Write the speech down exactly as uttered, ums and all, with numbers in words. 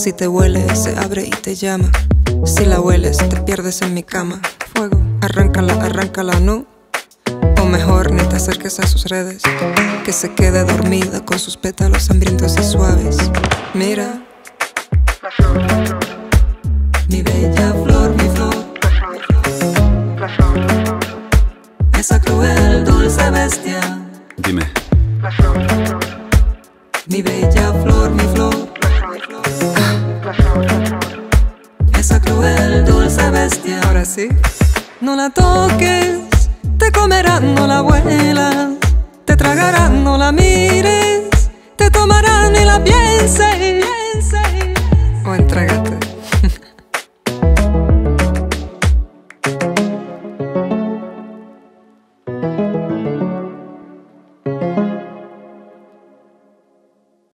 Si te huele, se abre y te llama. Si la hueles, te pierdes en mi cama. Fuego, arráncala, arráncala, no. O mejor, ni te acerques a sus redes. Que se quede dormida con sus pétalos hambrientos y suaves. Mira, mi bella flor, mi flor, esa cruel, dulce bestia. Dime. Mi bella flor, mi flor, esa cruel, dulce bestia. Ahora sí. No la toques, te comerán, no la huelas, te tragarán, no la mires, te tomarán y la pienses.